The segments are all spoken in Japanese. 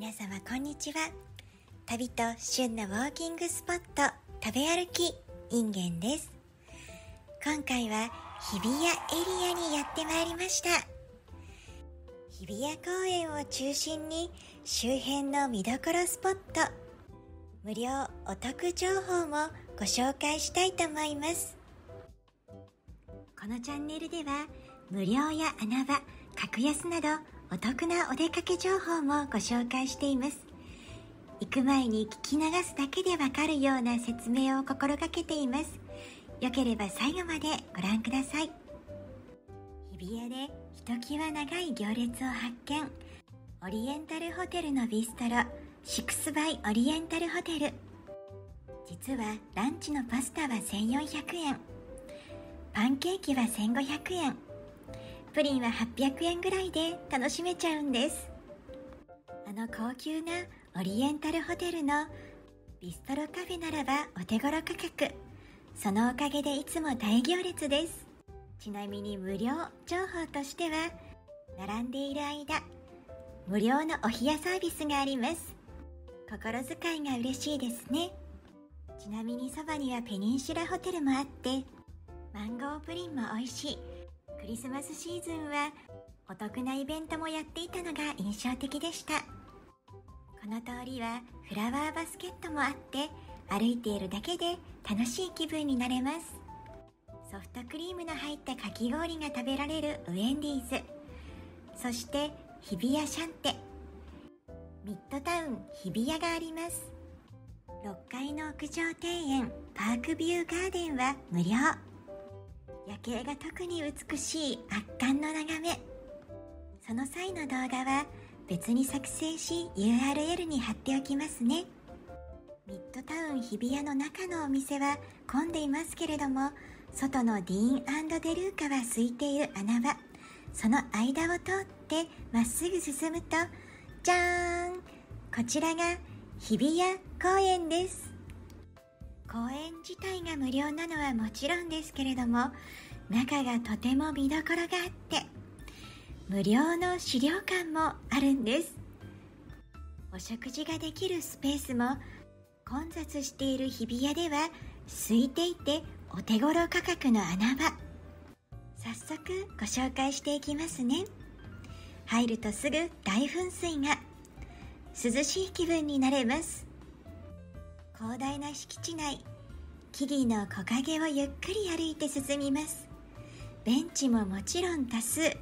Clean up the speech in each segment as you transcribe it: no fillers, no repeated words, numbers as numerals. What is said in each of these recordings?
皆様こんにちは。旅と旬のウォーキングスポット食べ歩きインゲンです。今回は日比谷エリアにやってまいりました。日比谷公園を中心に周辺の見どころスポット、無料お得情報もご紹介したいと思います。このチャンネルでは無料や穴場、格安などお得なお出かけ情報もご紹介しています。行く前に聞き流すだけでわかるような説明を心がけています。よければ最後までご覧ください。日比谷でひときわ長い行列を発見。オリエンタルホテルのビストロ、シックスバイオリエンタルホテル。実はランチのパスタは1400円。パンケーキは1500円。プリンは800円ぐらいで楽しめちゃうんです。あの高級なオリエンタルホテルのビストロカフェならばお手頃価格。そのおかげでいつも大行列です。ちなみに無料情報としては、並んでいる間、無料のお冷やサービスがあります。心遣いが嬉しいですね。ちなみにそばにはペニンシュラホテルもあって、マンゴープリンも美味しい。クリスマスシーズンはお得なイベントもやっていたのが印象的でした。この通りはフラワーバスケットもあって、歩いているだけで楽しい気分になれます。ソフトクリームの入ったかき氷が食べられるウェンディーズ、そして日比谷シャンテ、ミッドタウン日比谷があります。6階の屋上庭園パークビューガーデンは無料。夜景が特に美しい圧巻の眺め。その際の動画は別に作成し URL に貼っておきますね。ミッドタウン日比谷の中のお店は混んでいますけれども、外のディーン&デルーカは空いている穴場、その間を通ってまっすぐ進むと、じゃーん、こちらが日比谷公園です。公園自体が無料なのはもちろんですけれども、中がとても見どころがあって、無料の資料館もあるんです。お食事ができるスペースも混雑している日比谷では空いていてお手頃価格の穴場。早速ご紹介していきますね。入るとすぐ大噴水が、涼しい気分になれます。広大な敷地内、木々の木陰をゆっくり歩いて進みます。ベンチももちろん多数。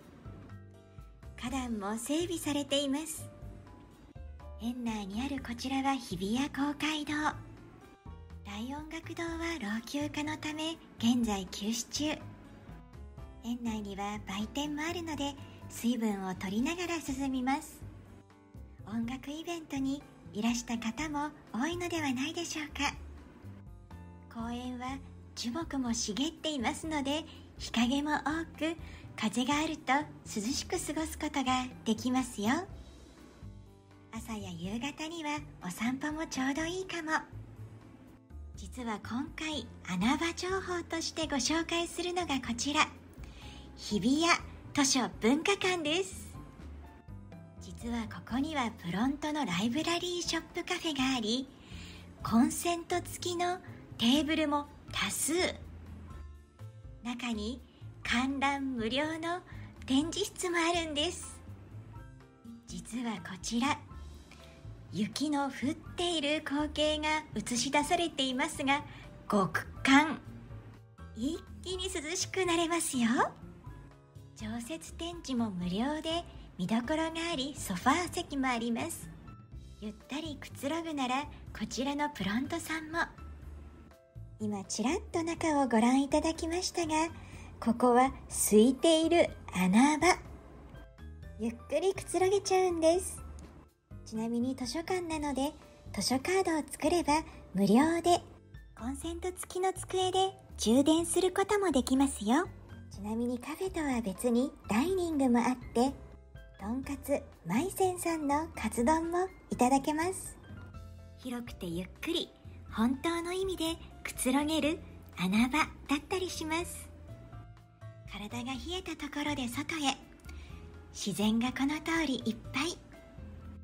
花壇も整備されています。園内にあるこちらは日比谷公会堂。大音楽堂は老朽化のため現在休止中。園内には売店もあるので水分を取りながら進みます。音楽イベントにいらした方も多いのではないでしょうか。公園は樹木も茂っていますので、日陰も多く、風があると涼しく過ごすことができますよ。朝や夕方にはお散歩もちょうどいいかも。実は今回穴場情報としてご紹介するのがこちら、日比谷図書文化館です。実はここにはフロントのライブラリーショップカフェがあり、コンセント付きのテーブルも多数。中に観覧無料の展示室もあるんです。実はこちら、雪の降っている光景が映し出されていますが、極寒。一気に涼しくなれますよ。常設展示も無料で見どころがあり、ソファー席もあります。ゆったりくつろぐならこちらのプロントさんも。今ちらっと中をご覧いただきましたが、ここは空いている穴場。ゆっくりくつろげちゃうんです。ちなみに図書館なので図書カードを作れば無料でコンセント付きの机で充電することもできますよ。ちなみにカフェとは別にダイニングもあって、とんかつまいせんさんのカツ丼もいただけます。広くてゆっくり、本当の意味でくつろげる穴場だったりします。体が冷えたところで外へ、自然がこの通りいっぱい。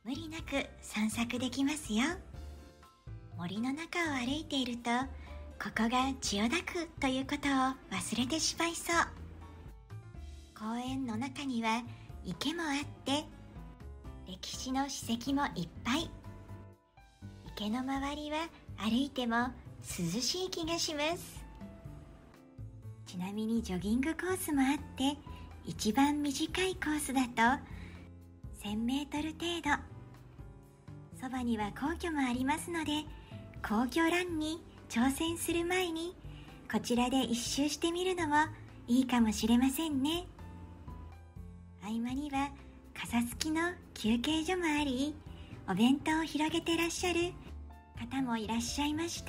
無理なく散策できますよ。森の中を歩いていると、ここが千代田区ということを忘れてしまいそう。公園の中には池もあって、歴史の史跡もいっぱい。池の周りは歩いても涼しい気がします。ちなみにジョギングコースもあって、一番短いコースだと1000メートル程度。そばには皇居もありますので、皇居ランに挑戦する前にこちらで一周してみるのもいいかもしれませんね。合間には傘付きの休憩所もあり、お弁当を広げてらっしゃる方もいらっしゃいました。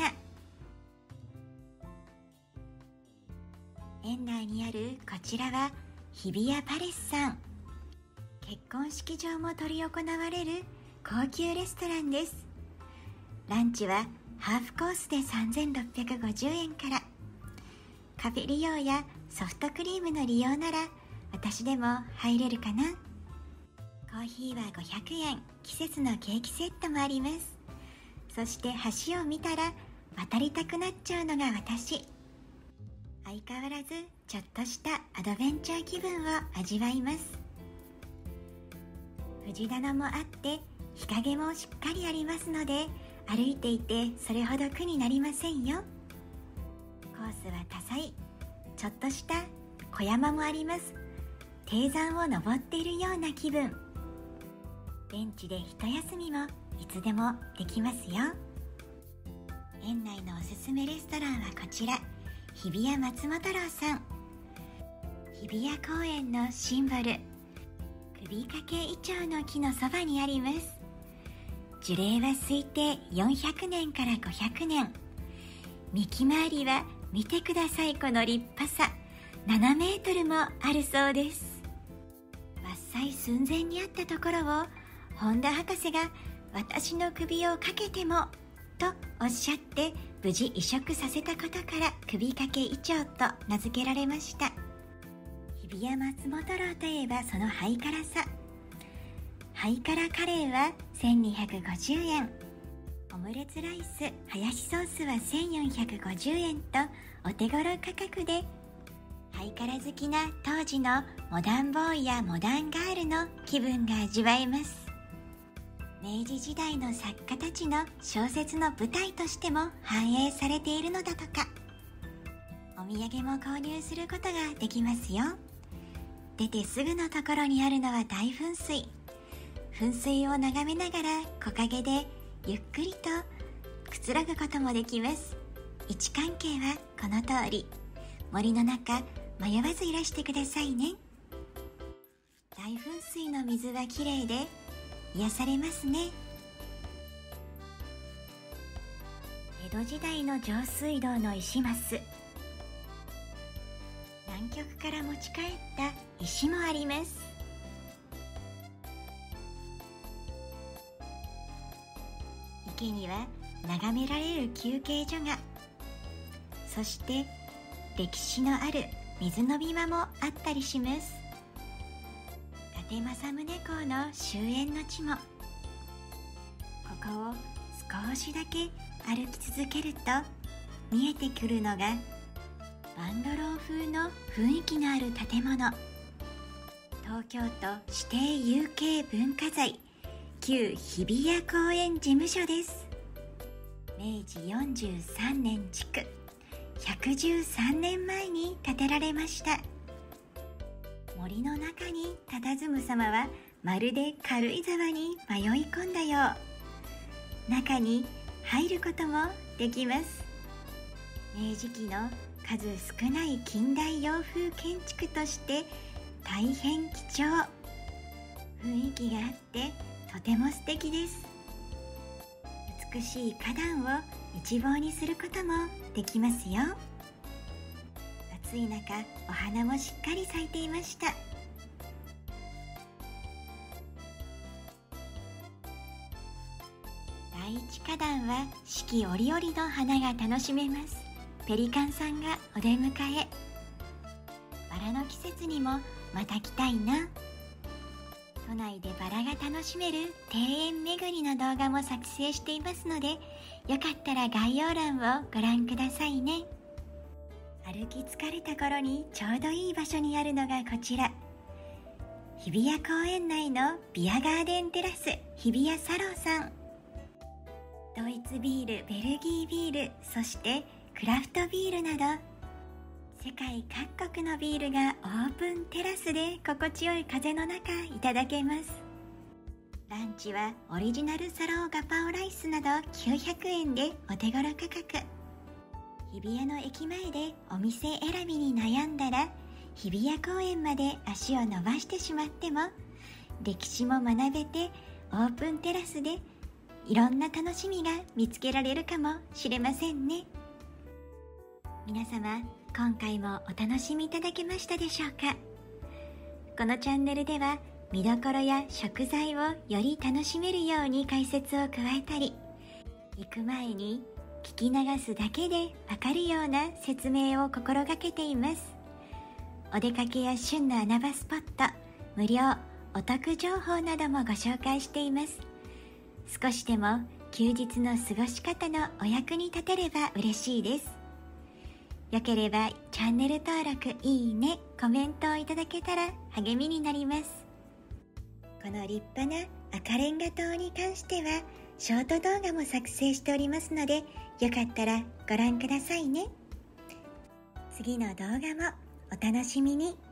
園内にあるこちらは日比谷パレスさん。結婚式場も執り行われる高級レストランです。ランチはハーフコースで3650円から。カフェ利用やソフトクリームの利用なら私でも入れるかな。コーヒーは500円、季節のケーキセットもあります。そして橋を見たら渡りたくなっちゃうのが私。相変わらずちょっとしたアドベンチャー気分を味わいます。藤棚もあって日陰もしっかりありますので、歩いていてそれほど苦になりませんよ。コースは多彩。ちょっとした小山もあります。低山を登っているような気分。ベンチで一休みもいつでもできますよ。園内のおすすめレストランはこちら、日比谷松本楼さん。日比谷公園のシンボル、首掛けイチョウの木のそばにあります。樹齢は推定400年から500年。幹回りは見てください、この立派さ。7メートルもあるそうです。伐採寸前にあったところを本田博士が私の首をかけてもとおっしゃって、無事移植させたことから首掛けイチョウと名付けられました。日比谷松本楼といえばそのハイカラさ。ハイカラカレーは1250円、オムレツライスハヤシソースは1450円とお手頃価格で、ハイカラ好きな当時のモダンボーイやモダンガールの気分が味わえます。明治時代の作家たちの小説の舞台としても反映されているのだとか。お土産も購入することができますよ。出てすぐのところにあるのは大噴水。噴水を眺めながら木陰でゆっくりとくつろぐこともできます。位置関係はこの通り。森の中迷わずいらしてくださいね。大噴水の水はきれいで癒されますね。江戸時代の上水道の石ます南極から持ち帰った石もあります。池には眺められる休憩所が、そして歴史のある水飲み場もあったりします。伊達政宗公の終焉の地も。ここを少しだけ歩き続けると見えてくるのがバンドロー風の雰囲気のある建物、東京都指定有形文化財旧日比谷公園事務所です。明治43年築、113年前に建てられました。森の中に佇む様はまるで軽井沢に迷い込んだよう。中に入ることもできます。明治期の数少ない近代洋風建築として大変貴重。雰囲気があってとても素敵です。美しい花壇を一望にすることもできますよ。暑い中、お花もしっかり咲いていました。第一花壇は四季折々の花が楽しめます。ペリカンさんがお出迎え。バラの季節にもまた来たいな。 都内でバラが楽しめる庭園巡りの動画も作成していますので、よかったら概要欄をご覧くださいね。歩き疲れた頃にちょうどいい場所にあるのがこちら、日比谷公園内のビアガーデンテラス日比谷サロンさん。ドイツビール、ベルギービール、そしてクラフトビールなど世界各国のビールがオープンテラスで心地よい風の中いただけます。ランチはオリジナルサローガパオライスなど900円でお手頃価格。日比谷の駅前でお店選びに悩んだら、日比谷公園まで足を伸ばしてしまっても歴史も学べて、オープンテラスでいろんな楽しみが見つけられるかもしれませんね。皆様、今回もお楽しみいただけましたでしょうか。このチャンネルでは見どころや食材をより楽しめるように解説を加えたり、行く前に聞き流すだけでわかるような説明を心がけています。お出かけや旬の穴場スポット、無料お得情報などもご紹介しています。少しでも休日の過ごし方のお役に立てれば嬉しいです。よければチャンネル登録、いいね、コメントをいただけたら励みになります。この立派な赤レンガ塔に関してはショート動画も作成しておりますので、よかったらご覧くださいね。次の動画もお楽しみに。